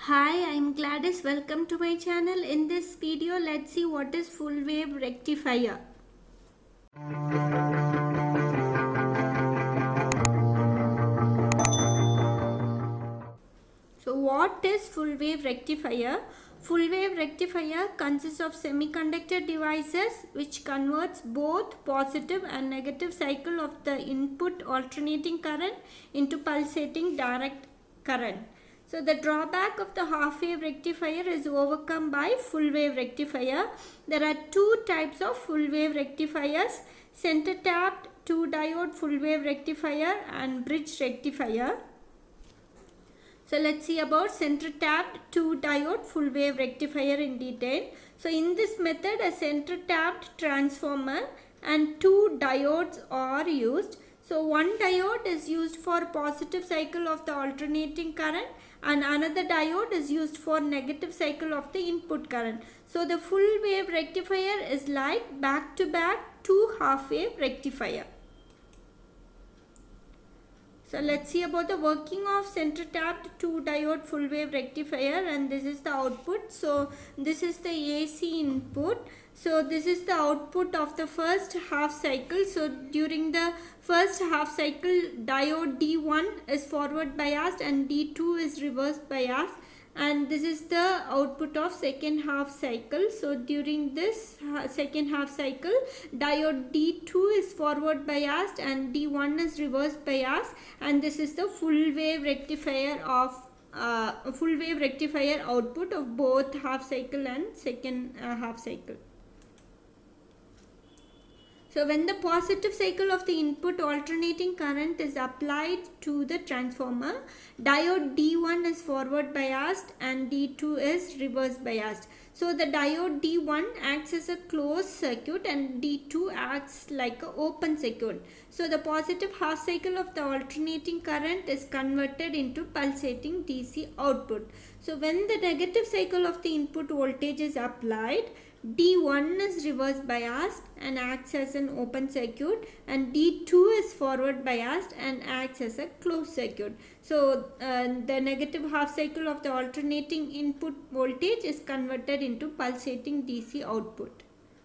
Hi, I'm Gladys. Welcome to my channel. In this video, let's see what is full wave rectifier. So what is full wave rectifier? Full wave rectifier consists of semiconductor devices which converts both positive and negative cycle of the input alternating current into pulsating direct current. So the drawback of the half wave rectifier is overcome by full wave rectifier. There are two types of full wave rectifiers: center tapped 2 diode full wave rectifier and bridge rectifier. So let's see about center tapped 2 diode full wave rectifier in detail. So in this method, a center tapped transformer and 2 diodes are used. So one diode is used for positive cycle of the alternating current and another diode is used for negative cycle of the input current. So the full wave rectifier is like back to back 2 half wave rectifier. So let's see about the working of center tapped 2 diode full wave rectifier, and this is the output. So this is the AC input. So this is the output of the first half cycle. So during the first half cycle, diode D1 is forward biased and D2 is reverse biased, and this is the output of second half cycle. So during this second half cycle, diode D2 is forward biased and D1 is reverse biased, and this is the full wave rectifier output of both half cycle and second half cycle. So when the positive cycle of the input alternating current is applied to the transformer, diode D1 is forward biased and D2 is reverse biased. So the diode D1 acts as a closed circuit and D2 acts like an open circuit. So the positive half cycle of the alternating current is converted into pulsating DC output. So when the negative cycle of the input voltage is applied, D1 is reverse biased and acts as an open circuit, and D2 is forward biased and acts as a closed circuit. So the negative half cycle of the alternating input voltage is converted into pulsating DC output.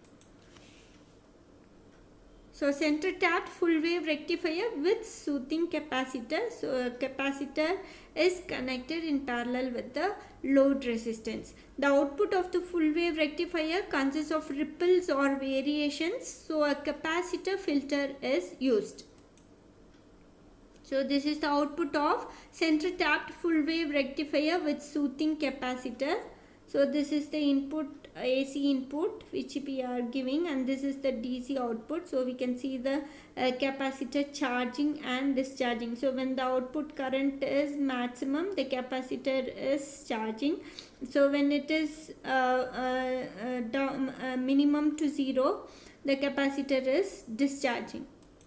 So center tapped full wave rectifier with soothing capacitor. So a capacitor is connected in parallel with the load resistance. The output of the full wave rectifier consists of ripples or variations. So a capacitor filter is used. So this is the output of center tapped full wave rectifier with soothing capacitor. So this is the input, AC input which we are giving, and this is the DC output. So we can see the capacitor charging and discharging. So when the output current is maximum, the capacitor is charging. So when it is minimum to 0, the capacitor is discharging.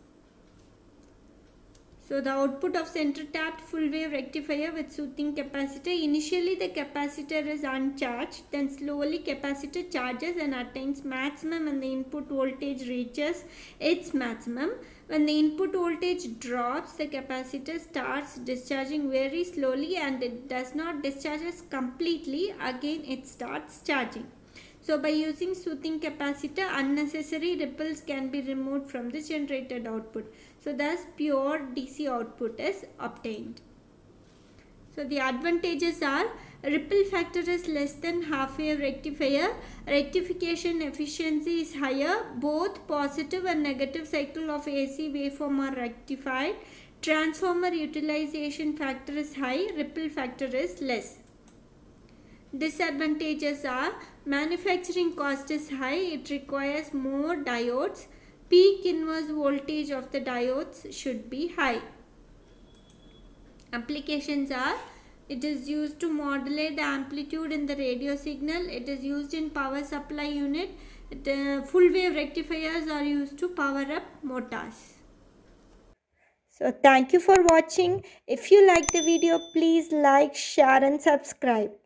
So the output of center tapped full wave rectifier with soothing capacitor: initially the capacitor is uncharged, then slowly capacitor charges and attains maximum when the input voltage reaches its maximum. When the input voltage drops, the capacitor starts discharging very slowly and it does not discharge completely. Again it starts charging. So by using soothing capacitor, unnecessary ripples can be removed from the generated output. So thus pure DC output is obtained. So the advantages are: ripple factor is less than half wave rectifier, rectification efficiency is higher, both positive and negative cycle of AC waveform are rectified, transformer utilization factor is high, ripple factor is less. Disadvantages are: manufacturing cost is high, it requires more diodes, peak inverse voltage of the diodes should be high. Applications are: it is used to modulate the amplitude in the radio signal, it is used in power supply unit, full wave rectifiers are used to power up motors. So thank you for watching. If you like the video, please like, share and subscribe.